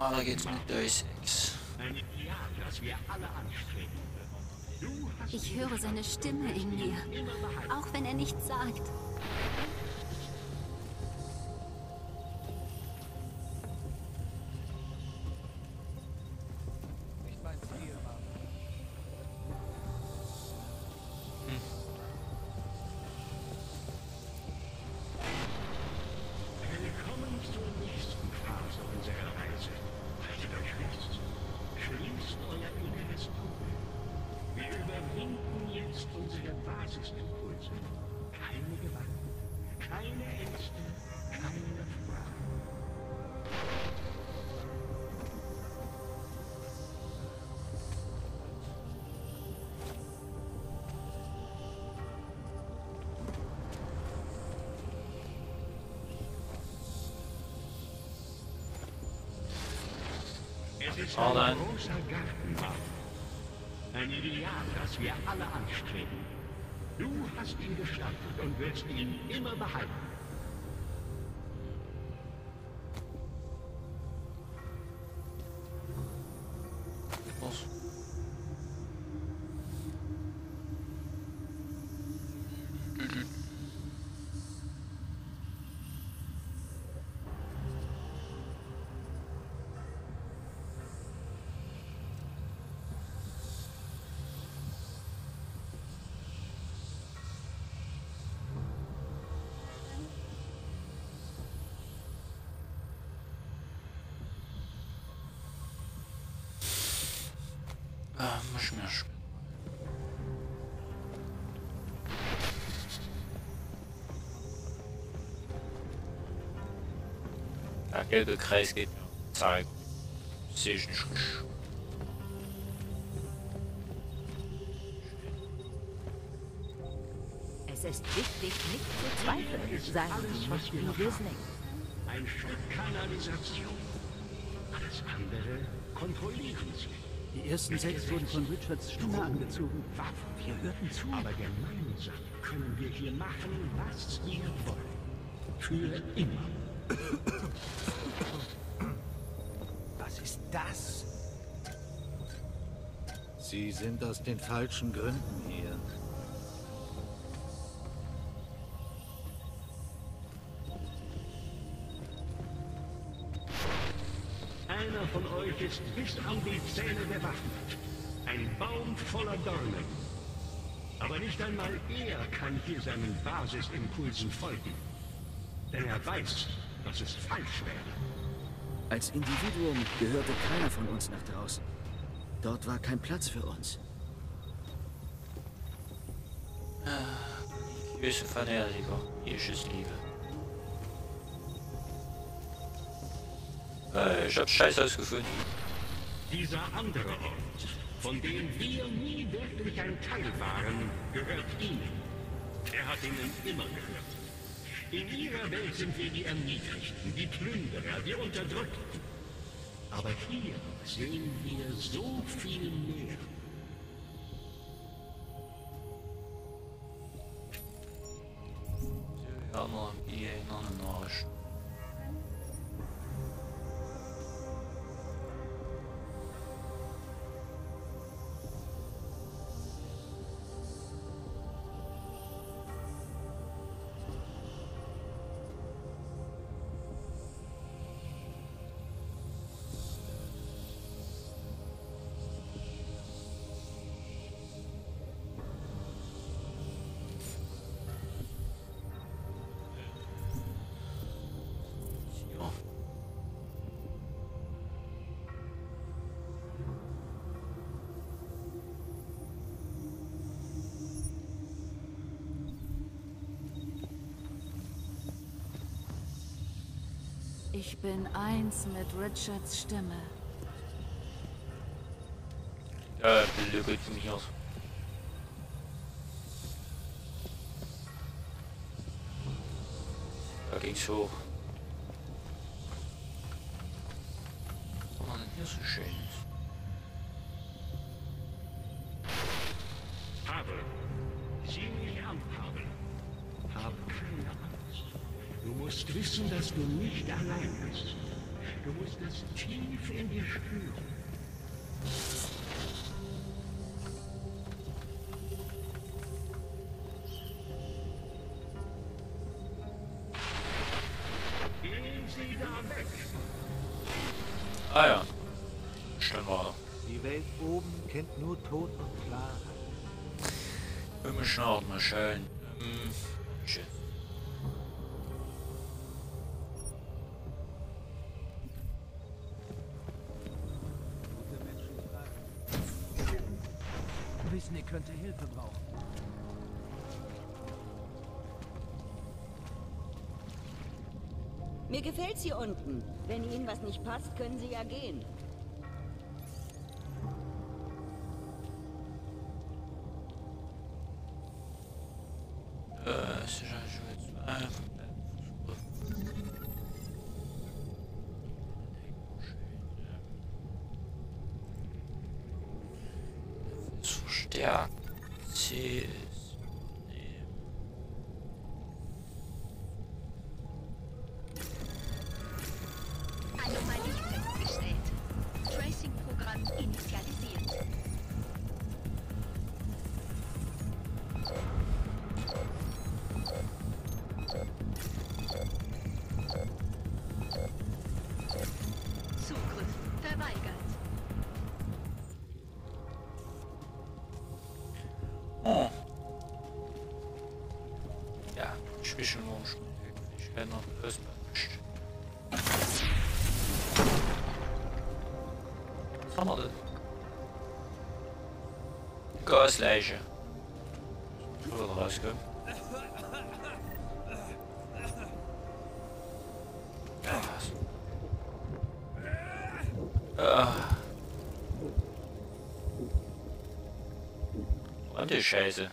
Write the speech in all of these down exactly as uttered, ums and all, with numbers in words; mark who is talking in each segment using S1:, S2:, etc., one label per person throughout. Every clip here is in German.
S1: Ah, da geht's mit durchsechs.
S2: Ein Ideal, das wir alle anstreben. Du hast
S3: Ich höre seine Stimme in mir, auch wenn er nichts sagt.
S2: willkommen zur nächsten Phase unserer Reise. Haltet euch fest. Schließt euer inneres Auge. Wir überwinden jetzt unsere Basisimpulse. Keine Gewalt, keine Ängste, keine Fragen. Es ist
S1: Oh
S2: ein
S1: nein.
S2: großer Gartenbau. Ein Ideal, das wir alle anstreben. Du hast ihn gestaltet und wirst ihn immer behalten.
S1: Was? Ah, muss ich mir sch- Der gelbe Kreis geht mir zeigen. Sehe ich nicht richtig.
S4: Es ist wichtig, nicht zu zweifeln, sagen die Mitglieder Disney.
S2: Ein Stück Kanalisation. Alles andere kontrollieren sie.
S5: Die ersten sechs wurden von Richards Stimme angezogen.
S2: Waffen, wir hörten zu. Aber gemeinsam können wir hier machen, was wir wollen. Für immer.
S5: Was ist das? Sie sind aus den falschen Gründen hier.
S2: Einer von euch ist bis an die Zähne bewaffnet. Ein Baum voller Dornen. Aber nicht einmal er kann hier seinen Basisimpulsen folgen. Denn er weiß, dass es falsch wäre.
S6: Als Individuum gehörte keiner von uns nach draußen. Dort war kein Platz für uns.
S1: Böse Verteidiger, irisches Liebe. Äh, ich hab Scheiß ausgefunden.
S2: Dieser andere Ort, von dem wir nie wirklich ein Teil waren, gehört ihnen. Er hat ihnen immer gehört. In ihrer Welt sind wir die Erniedrigten, die Plünderer, die Unterdrückten. Aber hier sehen wir so viel mehr.
S1: Ja, noch ein Bier in einen Arsch. Ja.
S3: Ich bin eins mit Richards Stimme.
S1: Ja, blöd mir. Da ging's hoch. Oh Mann, hier ist so schön.
S2: Pavel, sieh mich an, Pavel. Hab keine Angst. Du musst wissen, dass du nicht allein bist. Du musst es tief in dir spüren. Gehen Sie da weg!
S1: Ah ja. Schön war.
S5: Die Welt oben kennt nur Tod und Klarheit.
S1: Wir müssen auch mal schön. Ähm, shit.
S5: Gute Menschen fragen. Wissen, ihr könnte Hilfe brauchen.
S7: Mir gefällt's hier unten. Wenn Ihnen was nicht passt, können Sie ja gehen.
S1: Äh, Sicherheit jetzt. Ähm, verstärkt. C ist. Nee.
S3: Anomalie festgestellt. Tracing-Programm initialisiert. Zugriff verweigert.
S1: Oh. Ja, Zwischenwunsch. Ich werde noch lösen. Was haben wir denn? Gasleiche. So wird rauskommen. Ja, was? Ah. Und die Scheiße.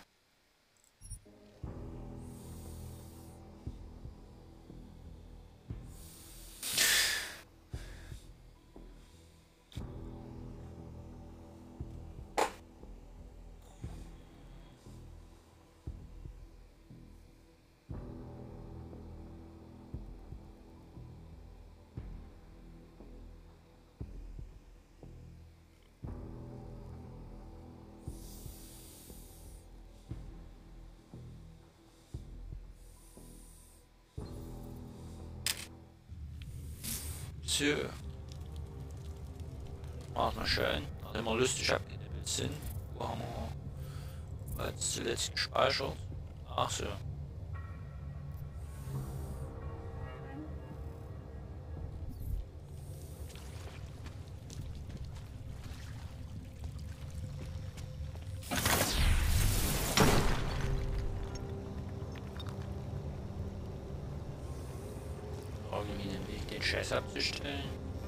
S1: So. Machen wir schön. Nachdem wir lustig abgenippelt sind. Wo haben wir jetzt zuletzt gespeichert? Ach so. Irgendwie den Weg, den Scheiß abzustellen.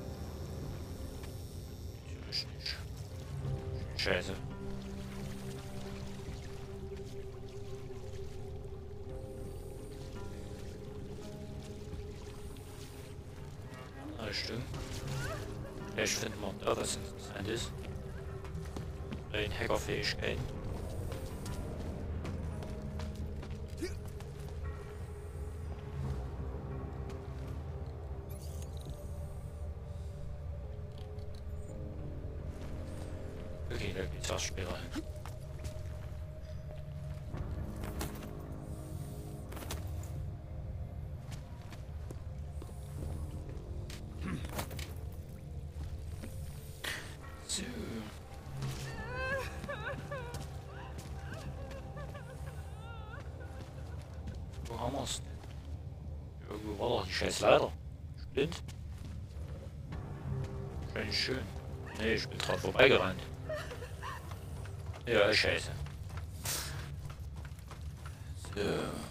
S1: Natürlich nicht. Scheiße. Richtung. Vielleicht finden wir da was interessant ist. Bei den Hackerfähigkeiten. Okay, da geht's erst später hin. So. Wo haben wir's denn? Irgendwo war doch die scheiß Leiter. Blind. Schön, schön. Nee, ich bin dran vorbeigerannt. Ja, scheiße. So.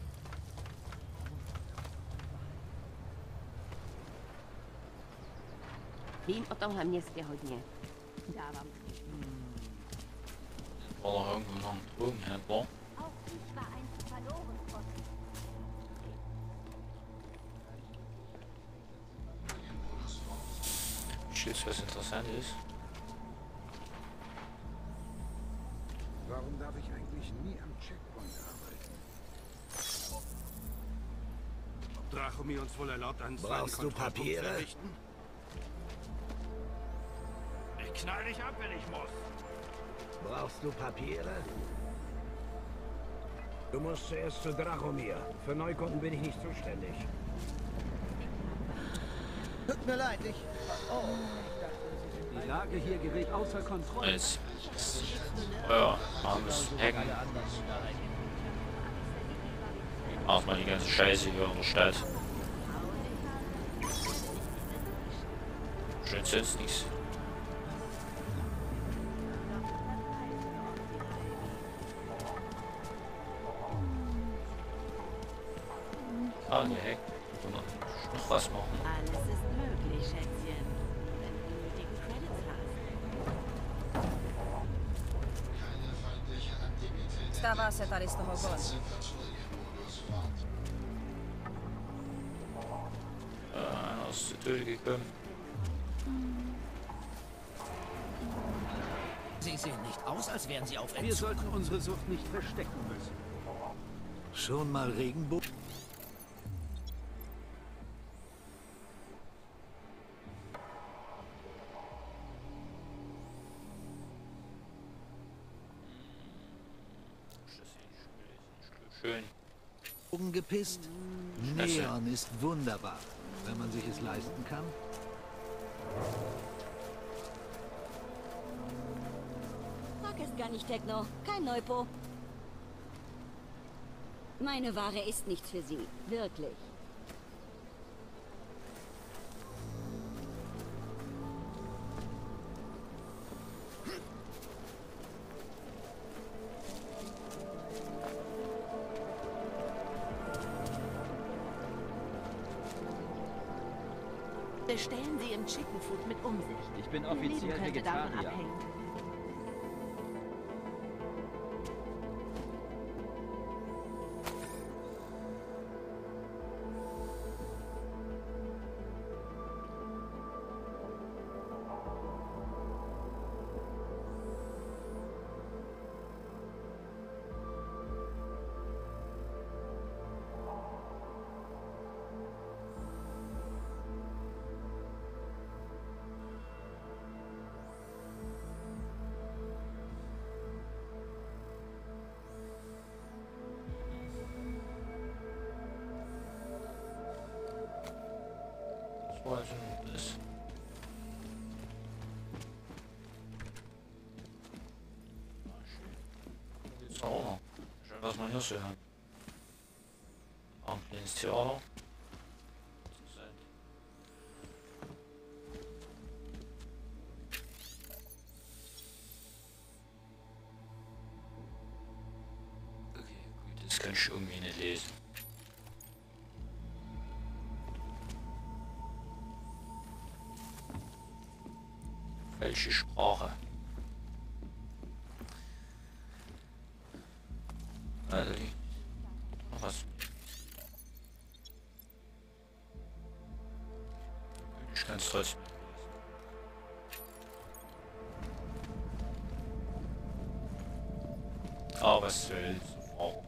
S4: Vím o tomhle městě hodně. Dávám.
S1: War noch irgendwo noch ein Drogenhändler?
S3: Auch ich war einst verloren, Gott.
S1: Jetzt was interessant ist.
S8: Warum darf ich eigentlich nie am Checkpoint arbeiten?
S5: Drachomir uns wohl erlaubt, einen
S8: Brauchst du Papiere?
S9: Ich knall dich ab, wenn ich muss.
S8: Brauchst du Papiere? Du musst zuerst zu Drachomir. Für Neukunden bin ich nicht zuständig.
S5: Tut mir leid, ich... Oh. Die Lage hier gerät außer Kontrolle.
S1: Jetzt. Ja, alles hacken. Macht mal die ganze Scheiße hier in der Stadt. Schön sonst nichts. Ah, ne, Heck. Noch was machen.
S4: Alles ist möglich, Schätzchen. Wenn du die nötigen Credits hast.
S10: Stava se tady z toho kolem.
S1: Äh, aus der Tür gekommen.
S5: Sie sehen nicht aus, als wären sie auf Entzug. Wir sollten unsere Sucht nicht verstecken müssen. Schon mal Regenbogen?
S1: Schön.
S5: Gepisst? Neon ist wunderbar, wenn man sich es leisten kann.
S7: Frag es gar nicht, Techno. Kein Neupo. Meine Ware ist nichts für Sie. Wirklich.
S4: Bestellen Sie im Chicken Food mit Umsicht.
S11: Ich bin
S4: Ihr Leben
S11: offiziell
S4: könnte davon
S11: Vegetarier.
S4: abhängen.
S1: Was ist das? Jetzt auch. Schön, was man hier so haben. Auch ein kleines Theater. Okay, gut, das kann ich irgendwie nicht lesen. Welche Sprache? Also die. Noch was? Ich kann es trotzdem nicht lesen. Ah, was soll's? Oh,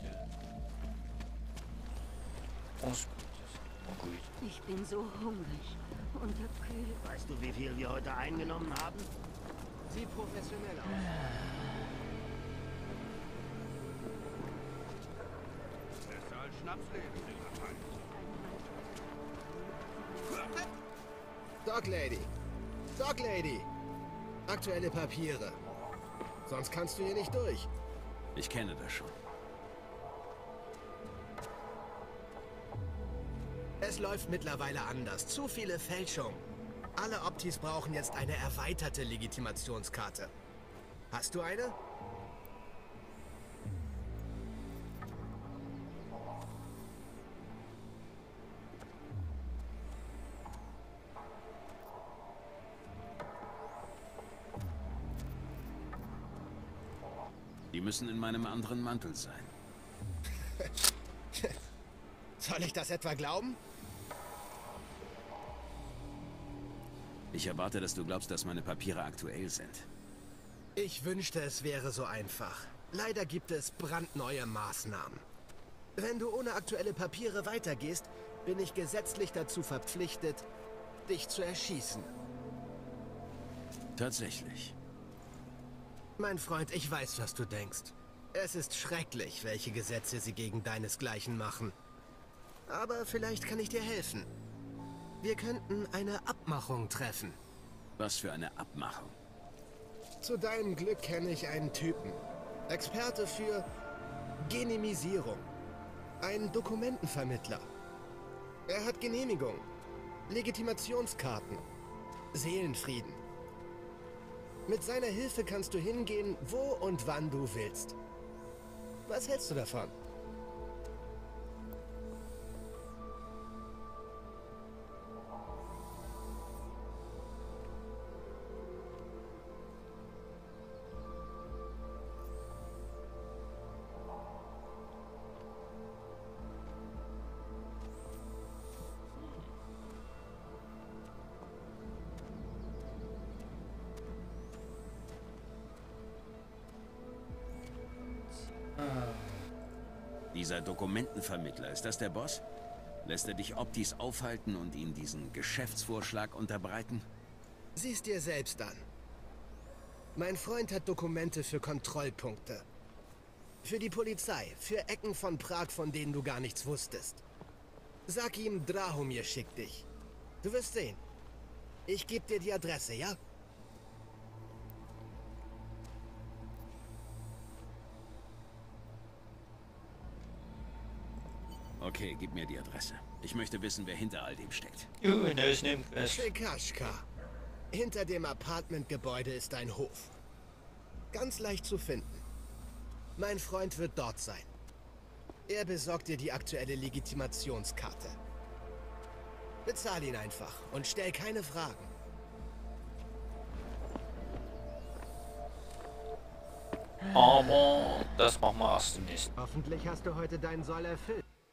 S1: oh, gut.
S7: Ich bin so hungrig. Unterkühlt.
S8: Weißt du, wie viel wir heute eingenommen haben?
S5: Sieht professionell aus.
S9: Besser als Schnapsleben,
S12: Dog Lady. Dog Lady. Aktuelle Papiere. Sonst kannst du hier nicht durch.
S11: Ich kenne das schon.
S12: Es läuft mittlerweile anders. Zu viele Fälschungen. Alle Optis brauchen jetzt eine erweiterte Legitimationskarte. Hast du eine?
S11: Die müssen in meinem anderen Mantel sein.
S12: Soll ich das etwa glauben?
S11: Ich erwarte, dass du glaubst, dass meine Papiere aktuell sind.
S12: Ich wünschte, es wäre so einfach. Leider gibt es brandneue Maßnahmen. Wenn du ohne aktuelle Papiere weitergehst, bin ich gesetzlich dazu verpflichtet, dich zu erschießen.
S11: Tatsächlich.
S12: Mein Freund, ich weiß, was du denkst. Es ist schrecklich, welche Gesetze sie gegen deinesgleichen machen. Aber vielleicht kann ich dir helfen. Wir könnten eine Abmachung treffen.
S11: Was für eine Abmachung?
S12: Zu deinem Glück kenne ich einen Typen. Experte für Genimisierung. Ein Dokumentenvermittler. Er hat Genehmigung, Legitimationskarten, Seelenfrieden. Mit seiner Hilfe kannst du hingehen, wo und wann du willst. Was hältst du davon?
S11: Dieser Dokumentenvermittler, ist das der Boss? Lässt er dich Optis aufhalten und ihnen diesen Geschäftsvorschlag unterbreiten?
S12: Sieh's dir selbst an. Mein Freund hat Dokumente für Kontrollpunkte. Für die Polizei, für Ecken von Prag, von denen du gar nichts wusstest. Sag ihm, Drahomir schickt dich. Du wirst sehen. Ich gebe dir die Adresse, ja?
S11: Okay, gib mir die Adresse. Ich möchte wissen, wer hinter all dem steckt.
S1: Juhu, neues Nebenquest.
S12: Tschekaschka. Hinter dem Apartmentgebäude ist ein Hof. Ganz leicht zu finden. Mein Freund wird dort sein. Er besorgt dir die aktuelle Legitimationskarte. Bezahl ihn einfach und stell keine Fragen.
S1: Aber das machen wir erst im nächsten.
S12: Hoffentlich hast du heute deinen Soll erfüllt.